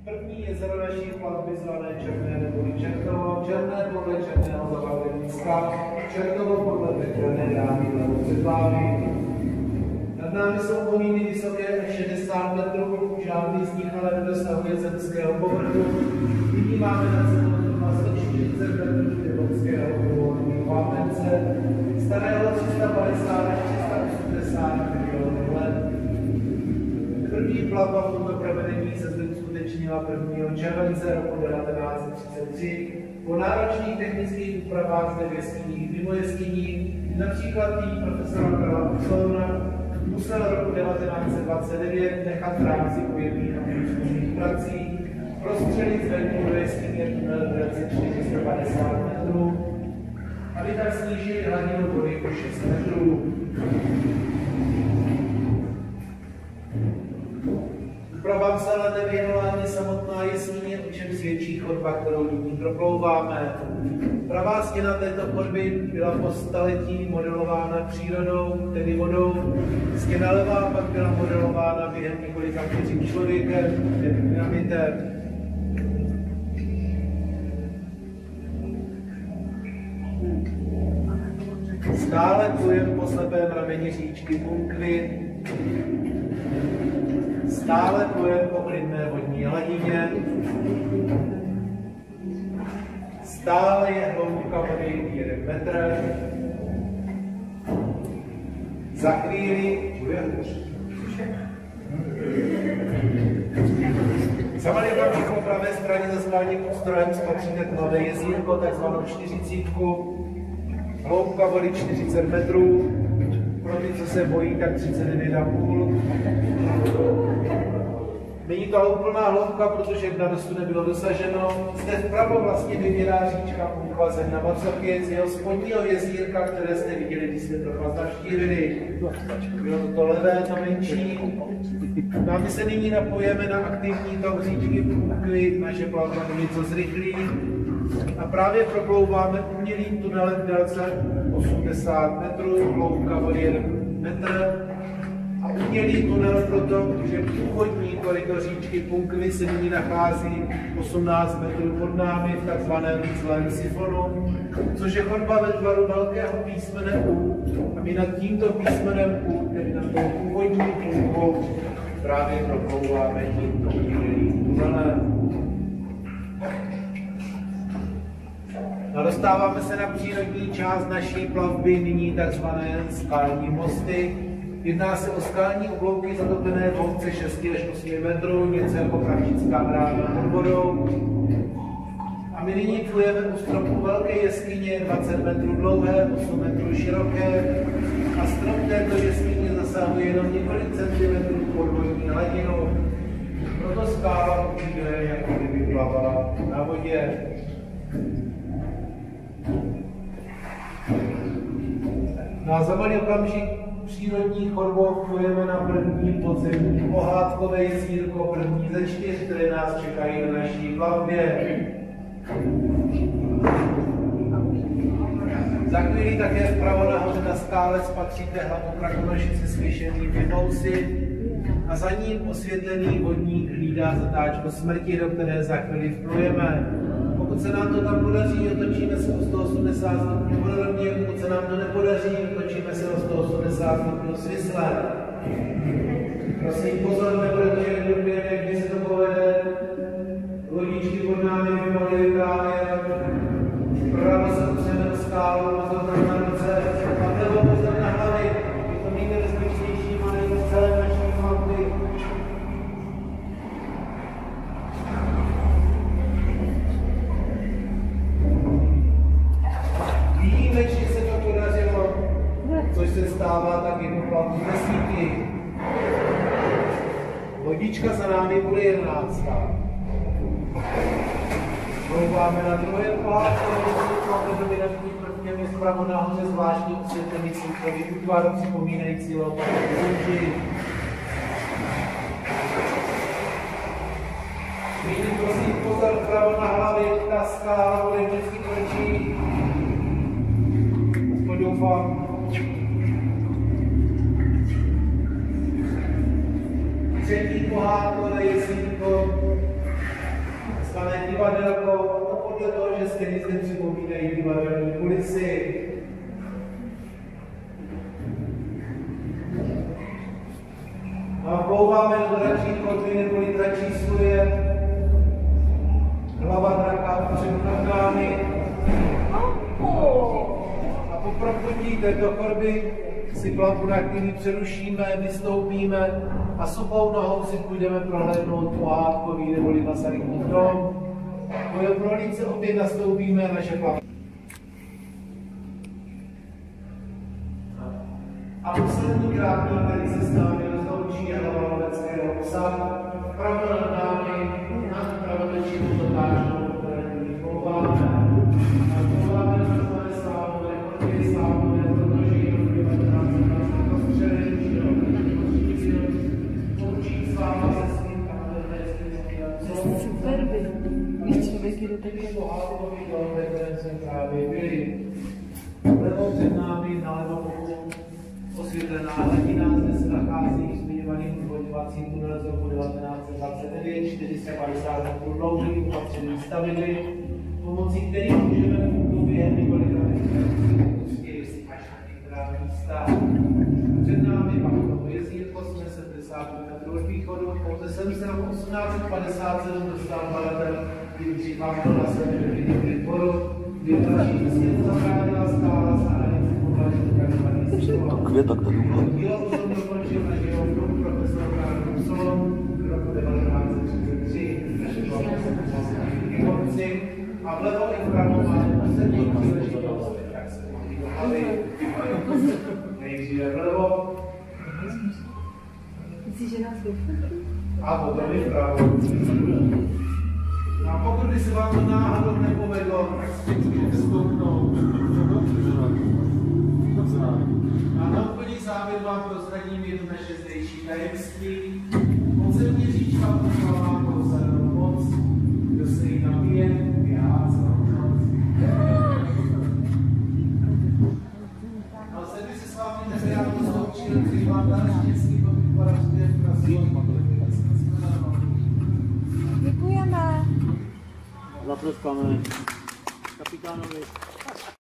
První jezero naší plavby zvané Černé neboli Čertovo, Černé podle černého zabaveniska, Čertovo podle Petrné dámy levo předpávy. Nad námi jsou komíny vysoké 60 metrů, žádný z nich ale nedosahuje zemského povrchu. Nyní máme nad sebou 140 metrů tibetského původního vápence, starého 350 až 380 milionů let. První plavba v tomto provedení se zde uskutečnila 1. července roku 1933 po náročných technických úpravách zde v jeskyních mimo jeskyní, například tým profesora Karla Usolna musel roku 1929 nechat v rámci ujemných a průzkumných prací prostřelit zvenku do jeskyně tunel v délce 450 metrů, aby tak snížili hladinu vody o 6 metrů. Úpravám se ale nevyhnula ani samotná jeskyně, o čem svědčí chodba, kterou nyní proplouváme. Pravá stěna této chodby byla po staletí modelována přírodou, tedy vodou. Stěna levá pak byla modelována během několika vteřin člověkem, tedy dynamitem. Stále plujeme po slepém rameni říčky Punkvy. Stále plujeme po klidné vodní hladině. Stále je hloubka vody 1 metr. Za chvíli bude hůř. Za malý okamžik po pravé straně za skálním ostrojem spatříte tmavé jezírko, takzvanou 40. Hloubka vody 40 metrů. Pro ty, co se bojí, tak 39,5. Není to úplná hloubka, protože dna dosud nebylo dosaženo. Zde vpravo vlastně vybírá říčka Punkva zem na Macochy z jeho spodního jezírka, které jste viděli, když jsme to vás navštívili. Bylo to levé, to menší. No a my se nyní napojeme na aktivní tok říčky Punkvy, naše plavba něco zrychlí. A právě proplouváme umělým tunelem v délce 80 metrů, hloubka vody 1 metr. A umělý tunel proto, že původní koryto říčky Punkvy se nyní nachází 18 metrů pod námi v takzvaném zlém sifonu, což je chodba ve tvaru velkého písmene U. A my nad tímto písmenem U, tedy nad tou původní Punkvou, právě proplouváme tímto umělým tunelem. A dostáváme se na přírodní část naší plavby, nyní takzvané skalní mosty. Jedná se o skalní oblouky zatopené v hloubce 6 až 8 metrů, něco jako kravčická brána pod vodou. A my nyní plujeme u stropu velké jeskyně 20 metrů dlouhé, 8 metrů široké. A strop této jeskyně zasahuje jenom několik centimetrů pod vodní hladinu. Proto skála určitě jako kdyby plavala na vodě. No a za malý okamžik přírodní chodbou plujeme na první podzemní pohádkové jezírko, první ze 4, které nás čekají na naší plavbě. Za chvíli také vpravo nahoře na skále spatříte hlavu krakonošice s vyšenými vousy a za ním osvětlený vodník hlídá zatáčku smrti, do které za chvíli vplujeme. Pokud se nám to tam podaří, otočíme se o 180 stupňů vodorovně, pokud se nám to nepodaří, otočíme se o 180 stupňů svisle. Prosím pozor, nebude to jednoduché, když se to povede. Lodičky pod námi vymohly právě. Vpravo se opřeme do skálu, pozor tam na ruce, a nebo pozor na hlavy. Je to nejnebezpečnější manévr v celé naší plavby. Výjimečně se to podařilo, což se stává tak jednu plavbu desítky. Lodička za námi bude 11. Plouváme na druhém pohádkovém jezírku a dominantní prvněmi zpravo nahoře zvláštní osvětlený slunkový útvar připomínající lopatou kůži. Nyní prosím pozor vpravo na hlavě, ta skála bude vždycky končí. Aspoň doufám. Třetí pohádkové jezírko. stane divadelko, a to podle toho, že stejně zde připomínají divadelní kulisy. A vplouváme do dračí kotvy neboli dračí sluje. Hlava draka před námi. A po proplutí této chodby si plavbu na chvíli přerušíme, vystoupíme a supou nohou si půjdeme prohlédnout pohádkový neboli Masarykův dom. Po jeho prohlídce opět nastoupíme naše plavbu. A poslední krátký, který se s námi rozloučí, je hlava loveckého psa. Pravo nad námi, nad pravotočí dotážnou, které nyní pouváme. A pouváme nazvané slávové chodby, slávové, protože jenom 19. prostředí, že poučí sláva se svým kamernéským super, když člověk jde takhle. Pohádkový dom, ve kterém jsme právě byli. Vlevo před námi, nalevo boku, osvětlená hladina, zde se nachází zmiňovaný odvodňovací tunel z roku 1929, 450 metrů dlouhý, opatřený stavily, pomocí kterých můžeme Punkvu během několika pustit až na některá místa. Před námi pak to jezírko, jsme 70 metrů od východu, pouze sem se roku 1857 dostal badatel, kdy připadl na sebe do dvoru, kdy další svět zabránila stála za hranici podlaží Květak tady bylo. Dílo potom dokončil na geologu profesor Karl Solom v roku 1933. Naše konci a vlevo i vpravo máme poslední příležitost, jak se mohli dohlavit. Nejdříve vlevo. Myslíš, že nás vyfotí? A potom i vpravo. A pokud by se vám to náhodou nepovedlo, tak si můžete stoupnout. A na úplný závěr vám prozradím jedno naše zdejší tajemství. Podzemní říčka Punkva má kouzelnou moc, kdo se jí napije, běhá celou noc. A se by se s vámi nevěděl rozloučil, když vám dá štěstí po vytvoravské krasí. Děkujeme. Zatleskáme kapitánovi.